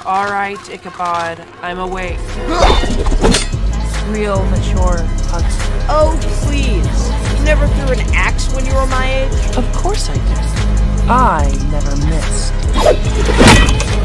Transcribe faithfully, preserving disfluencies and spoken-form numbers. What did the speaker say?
Alright, Ichabod, I'm awake. Real mature Huxley. Oh, please. You never threw an axe when you were my age? Of course I did. I never missed.